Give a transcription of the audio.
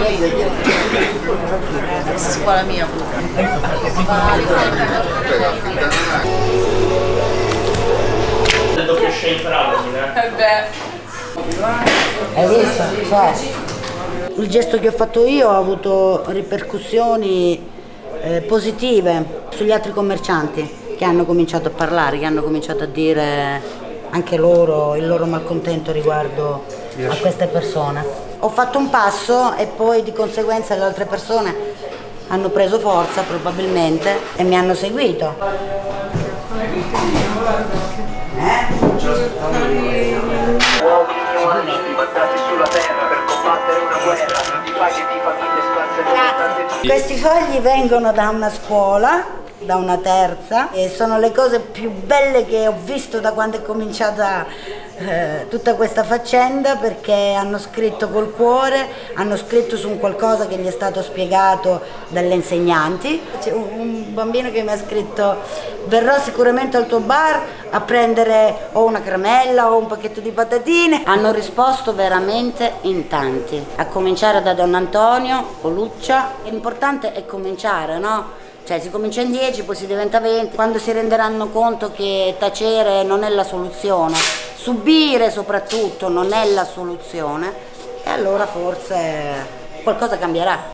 Questa è scuola mia. Il doppio scelta, Hai visto? Cioè, il gesto che ho fatto io ha avuto ripercussioni positive sugli altri commercianti che hanno cominciato a parlare, che hanno cominciato a dire anche loro il loro malcontento riguardo a queste persone. Ho fatto un passo e poi di conseguenza le altre persone hanno preso forza probabilmente e mi hanno seguito. Uomini mandati sulla terra per combattere una guerra di paghe di famiglie sparse. Questi fogli vengono da una scuola, da una terza, e sono le cose più belle che ho visto da quando è cominciata tutta questa faccenda, perché hanno scritto col cuore, hanno scritto su un qualcosa che gli è stato spiegato dalle insegnanti. C'è un bambino che mi ha scritto: verrò sicuramente al tuo bar a prendere o una caramella o un pacchetto di patatine. Hanno risposto veramente in tanti, a cominciare da Don Antonio, Coluccia. L'importante è cominciare, no? Cioè si comincia in 10, poi si diventa 20, quando si renderanno conto che tacere non è la soluzione, subire soprattutto non è la soluzione, e allora forse qualcosa cambierà.